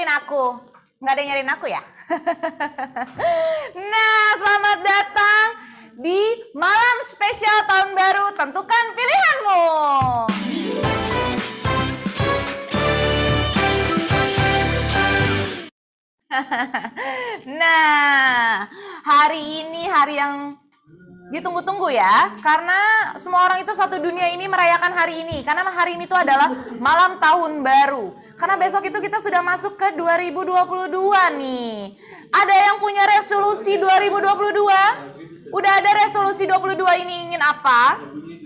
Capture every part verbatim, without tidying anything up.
aku? Nggak ada yang nyariin aku ya? Nah, selamat datang di malam spesial tahun baru. Tentukan pilihanmu. Nah, hari ini hari yang ditunggu-tunggu ya, karena semua orang itu satu dunia ini merayakan hari ini, karena hari ini itu adalah malam tahun baru. Karena besok itu kita sudah masuk ke dua ribu dua puluh dua nih. Ada yang punya resolusi dua ribu dua puluh dua? Udah ada resolusi dua puluh dua ini ingin apa?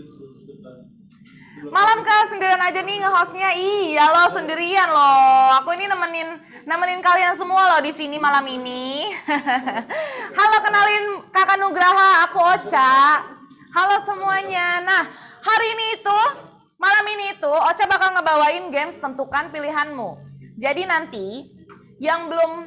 Malam kak sendirian aja nih nge-hostnya. Iya loh, sendirian loh. Aku ini nemenin nemenin kalian semua loh di sini malam ini. Halo, kenalin Kakak Nugraha, aku Ocha. Halo semuanya. Nah, hari ini itu malam ini itu Ocha bakal ngebawain games tentukan pilihanmu. Jadi nanti yang belum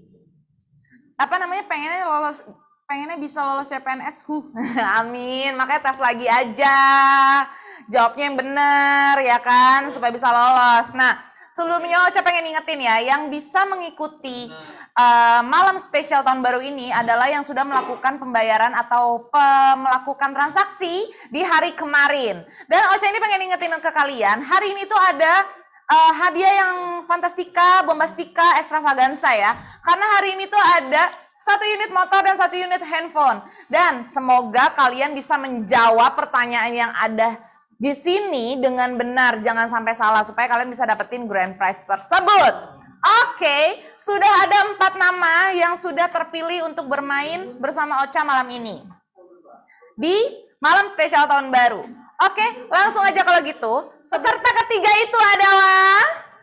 apa namanya pengennya lolos pengennya bisa lolos C P N S. Huh. Amin. Makanya tes lagi aja. Jawabnya yang benar ya kan supaya bisa lolos. Nah, sebelumnya Ocha pengen ingetin ya, yang bisa mengikuti uh, malam spesial tahun baru ini adalah yang sudah melakukan pembayaran atau pe melakukan transaksi di hari kemarin. Dan Ocha ini pengen ingetin ke kalian, hari ini tuh ada uh, hadiah yang fantastika, bombastika, extravaganza ya. Karena hari ini tuh ada satu unit motor dan satu unit handphone. Dan semoga kalian bisa menjawab pertanyaan yang ada di sini dengan benar, jangan sampai salah supaya kalian bisa dapetin grand prize tersebut. Oke, sudah ada empat nama yang sudah terpilih untuk bermain bersama Ocha malam ini di malam spesial tahun baru. Oke, langsung aja kalau gitu. Peserta ketiga itu adalah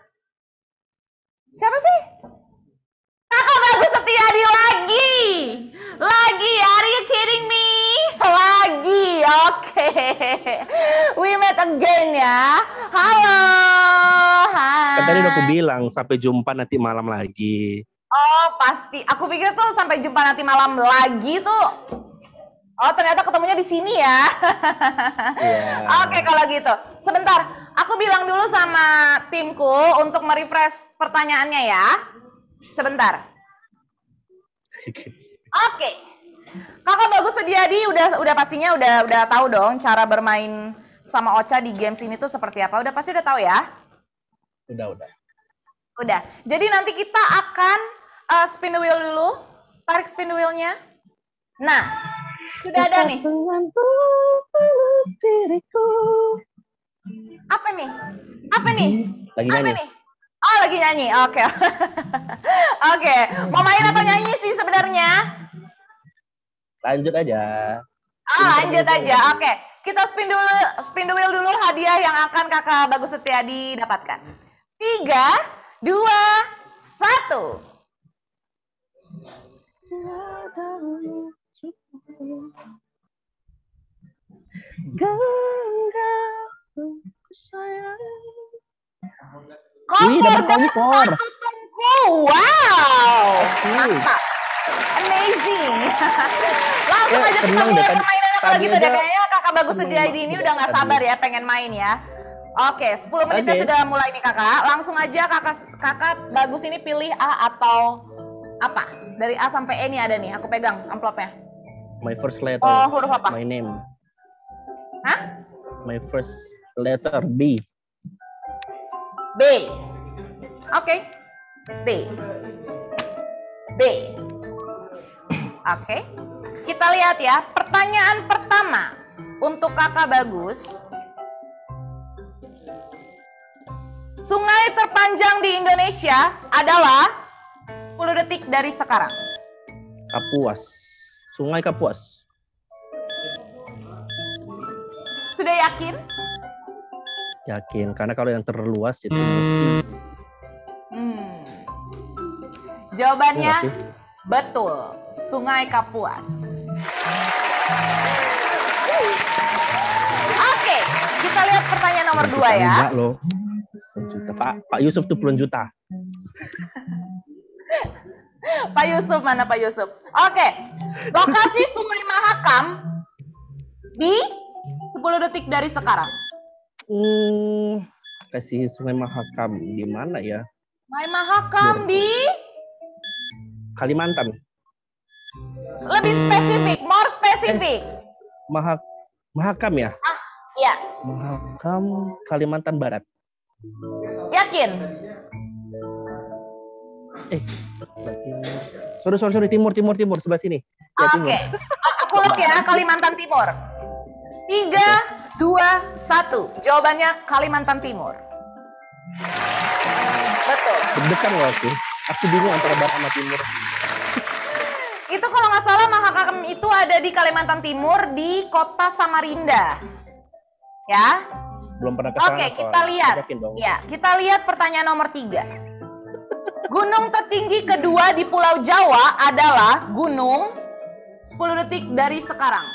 siapa sih? Kakak Bagus Setiadi lagi. Lagi, are you kidding me? Lagi, oke. Okay. We met again ya. Halo. Hai. Kan tadi udah aku bilang sampai jumpa nanti malam lagi. Oh, pasti. Aku pikir tuh sampai jumpa nanti malam lagi tuh. Oh, ternyata ketemunya di sini ya. Yeah. Oke, okay, kalau gitu. Sebentar, aku bilang dulu sama timku untuk merefresh pertanyaannya ya. Sebentar. Oke. Okay. Kakak Bagus Setiadi udah udah pastinya udah udah tahu dong cara bermain sama Ocha di games ini tuh seperti apa. Udah pasti udah tahu ya? Udah, udah. Udah. Jadi nanti kita akan uh, spin the wheel dulu. Tarik spin the wheel-nya. Nah, sudah ada nih. Apa nih? Apa nih? Lagi apa nyanyi. nih? Oh, lagi nyanyi. Oke. Okay. Oke. Okay. Mau main atau nyanyi sih sebenarnya? Lanjut aja. Ah, lanjut aja. Oke, okay. Kita spin dulu, spin the wheel dulu hadiah yang akan Kakak Bagus Setiadi dapatkan. Tiga, dua, satu. Kompor dan satu tungku. Wow. Mantap. Amazing. Langsung ya, aja kita mulai permainannya kalau gitu deh. Kayaknya Kakak Bagus Setiadi ini udah gak sabar ya pengen main ya. Oke, sepuluh menitnya okay. Sudah mulai nih kakak. Langsung aja kakak kakak Bagus ini pilih A atau apa? Dari A sampai E nih ada nih, aku pegang amplopnya. My first letter. Oh, huruf apa? My name. Hah? My first letter B. B. Oke. Okay. B. B. Oke, okay. Kita lihat ya, pertanyaan pertama untuk Kakak Bagus. Sungai terpanjang di Indonesia adalah sepuluh detik dari sekarang. Kapuas. Sungai Kapuas. Sudah yakin? Yakin, karena kalau yang terluas itu. Hmm. Jawabannya ya, betul, Sungai Kapuas. Oke, kita lihat pertanyaan nomor dua ya. Loh. Juta. Pak, Pak Yusuf tuh puluhan juta. Pak Yusuf, mana Pak Yusuf? Oke, lokasi Sungai Mahakam di sepuluh detik dari sekarang. Hmm, kasih Sungai Mahakam di mana ya? Mai Mahakam di Kalimantan. lebih spesifik, more spesifik. Maha Mahakam ya? Ah, iya. Mahakam Kalimantan Barat. Yakin? Eh, timur. Sorry, sorry, sorry, timur, timur, timur, sebelah sini. Ya, Oke, timur. aku lock ya, Kalimantan Timur. Tiga, dua, satu. Jawabannya Kalimantan Timur. Betul. Deg-degan loh aku. Aku bingung antara barat sama timur. Itu kalau nggak salah Mahakam itu ada di Kalimantan Timur di kota Samarinda. Ya. Belum pernah ke sana. Oke, kita soalnya. lihat. Yakin dong. Ya, kita lihat pertanyaan nomor tiga. Gunung tertinggi kedua di Pulau Jawa adalah gunung sepuluh detik dari sekarang.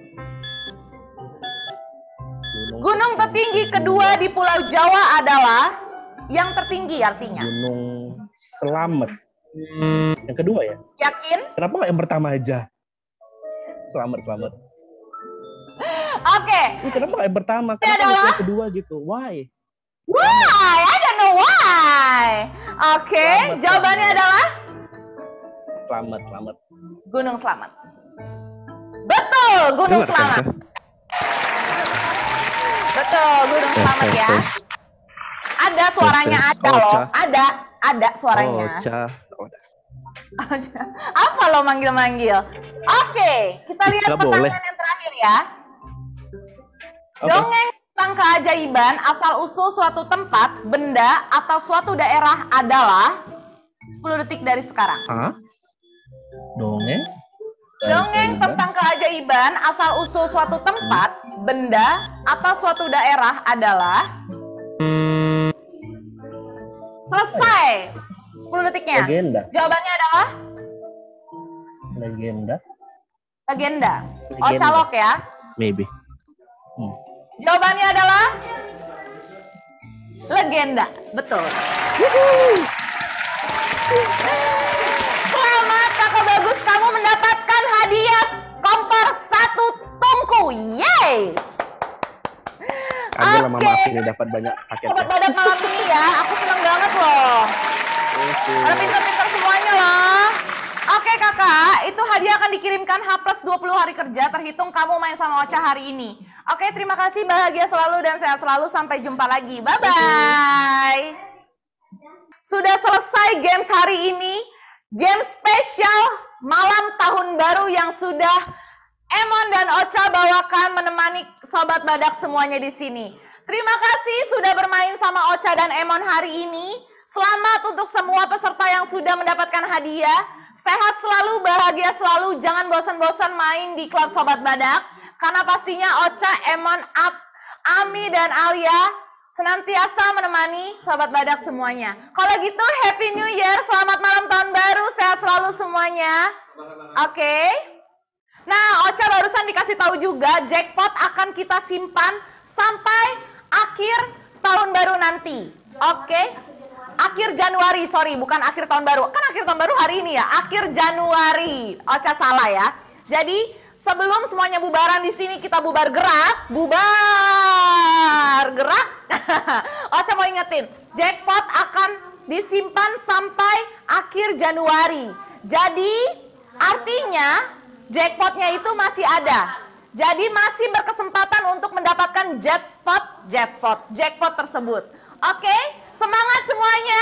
Gunung tertinggi kedua di Pulau Jawa adalah yang tertinggi artinya. Gunung Selamet. Yang kedua ya? Yakin? Kenapa nggak yang pertama aja? Selamat, selamat. Oke. Ih, kenapa nggak yang pertama? Kenapa adalah- yang kedua gitu? Why? Why? I don't know why. Oke, Selamat, jawabannya selamat. adalah Selamat, selamat. Gunung Selamat. Betul, Gunung Dengar kan, Selamat. Teh? Betul, Gunung Selamat ya. Ada suaranya Oke. ada Oh, loh. Ca. Ada, ada suaranya. Ocha. Oh, Apa lo manggil-manggil? Oke, kita lihat Nggak pertanyaan boleh. yang terakhir ya. Oke. Dongeng tentang keajaiban asal-usul suatu tempat, benda, atau suatu daerah adalah sepuluh detik dari sekarang. Hah? Dongeng? Dongeng tentang keajaiban asal-usul suatu tempat, benda, atau suatu daerah adalah selesai. sepuluh detiknya. Legenda. Jawabannya adalah Legenda? legenda. Oh, Legenda. calok ya. Maybe. Hmm. Jawabannya adalah legenda. Betul. Selamat Kakak Bagus, kamu mendapatkan hadiah kompor satu tungku. Yeay. Ada lama Oke. maaf ini dapat banyak Sobat paketnya. Badak malam ini ya, aku seneng banget loh. Oke. Pada pintar-pintar semuanya loh. Oke kakak, itu hadiah akan dikirimkan H plus dua puluh hari kerja terhitung kamu main sama Ocha hari ini. Oke, terima kasih, bahagia selalu dan sehat selalu. Sampai jumpa lagi. Bye-bye. Sudah selesai games hari ini. Game spesial malam tahun baru yang sudah Emon dan Ocha bawakan menemani Sobat Badak semuanya di sini. Terima kasih sudah bermain sama Ocha dan Emon hari ini. Selamat untuk semua peserta yang sudah mendapatkan hadiah. Sehat selalu, bahagia selalu, jangan bosan-bosan main di klub Sobat Badak. Karena pastinya Ocha, Emon, Ap, Ami, dan Alia senantiasa menemani Sobat Badak semuanya. Kalau gitu, Happy New Year, selamat malam tahun baru, sehat selalu semuanya. Oke. Nah, Ocha barusan dikasih tahu juga, jackpot akan kita simpan sampai akhir tahun baru nanti. Oke. Akhir Januari, sorry, bukan akhir tahun baru. Kan akhir tahun baru hari ini ya, akhir Januari. Ocha salah ya. Jadi sebelum semuanya bubaran di sini kita bubar gerak, bubar gerak. Ocha mau ingetin, jackpot akan disimpan sampai akhir Januari. Jadi artinya jackpotnya itu masih ada. Jadi masih berkesempatan untuk mendapatkan jackpot, jackpot, jackpot tersebut. Oke, semangat semuanya.